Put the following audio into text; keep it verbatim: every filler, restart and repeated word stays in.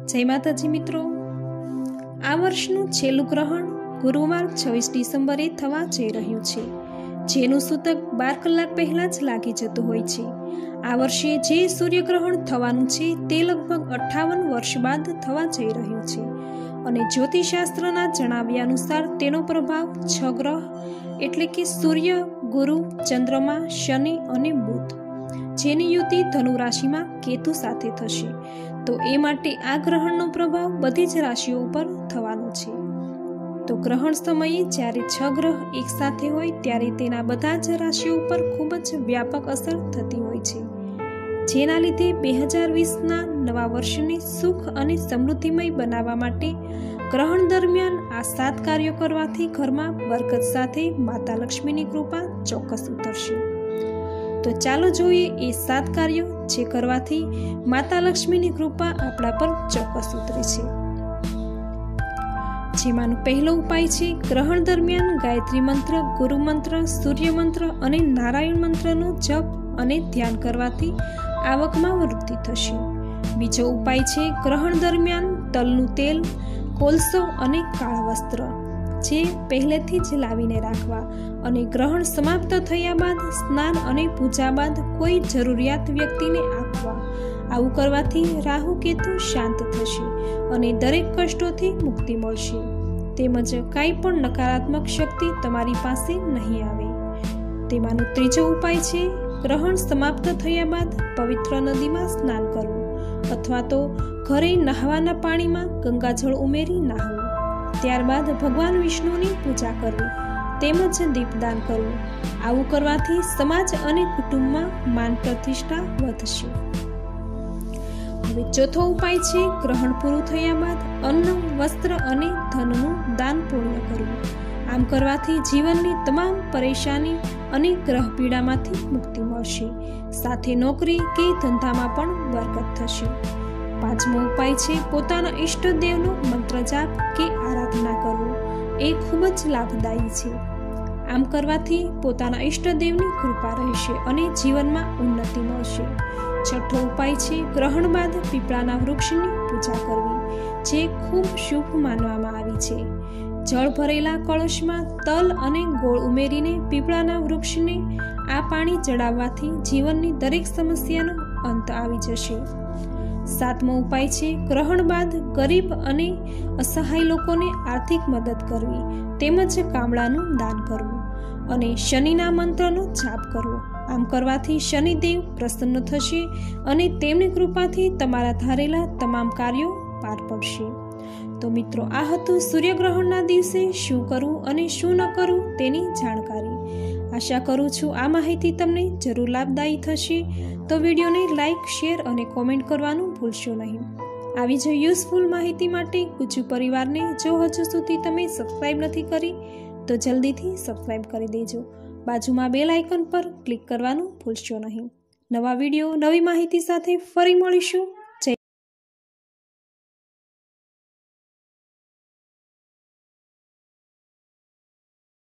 जय माताजी मित्रों, आ वर्षनु छेल्लुं ग्रहण गुरुवार छवीस डिसेम्बरे थवा जई रह्युं छे, जेनुं सूतक बार कलाक पहेला ज लागी जतुं होय छे। आ वर्षे जे सूर्यग्रहण थवानुं छे ते लगभग अठावन वर्ष बाद थवा जई रह्युं छे અને જ્યોતિષશાસ્ત્રના જણાવ્યા અનુસાર તેનો પ્રભાવ છ ગ્રહ એટલે કે સૂર્ય, ગુરુ, ચંદ્રમા, શનિ અને બુધ, જેની યુતિ ધનુ રાશિમાં કેતુ સાથે થશે। તો એ માટે આ ગ્રહણનો પ્રભાવ બધી જ રાશિઓ ઉપર થવાનો છે। તો ગ્રહણ સમયે જ્યારે છ ગ્રહ એક સાથે હોય ત્યારે તેના બધા જ રાશિઓ ઉપર ખૂબ જ વ્યાપક અસર થતી હોય છે, જેના લીધે બે હજાર વીસના નવા વર્ષને સુખ અને સમૃદ્ધિમય બનાવવા માટે ગ્રહણ દરમિયાન આ સાત કાર્યો કરવાથી ઘરમાં બરકત સાથે માતા લક્ષ્મીની કૃપા ચોક્કસ ઉતરશે। તો ચાલો જોઈએ એ સાત કાર્યો જે કરવાથી માતા લક્ષ્મીની કૃપા આપણા પર ચોક્કસ ઉતરે છે। જેમાંનો પહેલો ઉપાય છે ગ્રહણ દરમિયાન ગાયત્રી મંત્ર, ગુરુ મંત્ર, સૂર્ય મંત્ર અને નારાયણ મંત્રનો જપ અને ધ્યાન કરવાથી આવકમાં વૃદ્ધિ થશે। બીજો ઉપાય છે ગ્રહણ દરમિયાન તલનું તેલ, કોલસો અને કાળા વસ્ત્ર જે પહેલેથી જ લાવીને રાખવા અને ગ્રહણ સમાપ્ત થયા બાદ સ્નાન અને પૂજા બાદ કોઈ જરૂરિયાત વ્યક્તિને આપવા। આવું કરવાથી રાહુ કેતુ શાંત થશે અને દરેક કષ્ટોથી મુક્તિ મળશે, તેમજ કાંઈ પણ નકારાત્મક શક્તિ તમારી પાસે નહીં આવે। તેમાંનો ત્રીજો ઉપાય છે ગ્રહણ સમાપ્ત થયા બાદ પવિત્ર નદીમાં સ્નાન કરવું અથવા તો ઘરે નહાવાના પાણીમાં ગંગાજળ ઉમેરી નહાવું, ત્યારબાદ ભગવાન વિષ્ણુની પૂજા કરવી તેમજ દીપદાન કરવું। આવું કરવાથી સમાજ અને કુટુંબમાં માન પ્રતિષ્ઠા વધશે। હવે ચોથો ઉપાય છે ગ્રહણ પૂરું થયા બાદ અન્ન, વસ્ત્ર અને ધનનું દાન પુણ્ય કરવું। આમ કરવાથી જીવનની તમામ પરેશાની અને ગ્રહ પીડામાંથી મુક્તિ મળશે, સાથે નોકરી કે ધંધામાં પણ બરકત થશે। પાંચમો ઉપાય છે પોતાના ઈષ્ટદેવનો મંત્ર જાપ કે આરાધના કરવું, એ ખૂબ જ લાભદાયી છે। આમ કરવાથી પોતાના ઈષ્ટદેવની કૃપા રહેશે અને જીવનમાં ઉન્નતિ મળશે। છઠ્ઠો ઉપાય છે ગ્રહણ બાદ પીપળાના વૃક્ષની પૂજા કરવી, જે ખૂબ શુભ માનવામાં આવી છે। જળ ભરેલા કળશમાં તલ અને ગોળ ઉમેરીને પીપળાના વૃક્ષને આ પાણી ચડાવવાથી જીવનની દરેક સમસ્યાનો અંત આવી જશે। સાતમો ઉપાય છે ગ્રહણ બાદ ગરીબ અને અસહાય લોકોને આર્થિક મદદ કરવી તેમજ કામળાનું દાન કરવું અને શનિના મંત્રનો જાપ કરવો। આમ કરવાથી શનિદેવ પ્રસન્ન થશે અને તેમની કૃપાથી તમારા ધારેલા તમામ કાર્યો પાર પડશે। તો મિત્રો, આ હતું સૂર્યગ્રહણના દિવસે શું કરવું અને શું ન કરવું તેની જાણકારી। આશા કરું છું આ માહિતી તમને જરૂર લાભદાયી થશે। તો વિડીયોને લાઇક, શેર અને કોમેન્ટ કરવાનું ભૂલશો નહીં। આવી જ યુઝફુલ માહિતી માટે ગુજુ પરિવારને જો હજુ સુધી તમે સબસ્ક્રાઇબ નથી કરી તો જલ્દીથી સબસ્ક્રાઇબ કરી દેજો। બાજુમાં બેલ આઇકન પર ક્લિક કરવાનું ભૂલશો નહીં। નવા વિડીયો, નવી માહિતી સાથે ફરી મળીશું।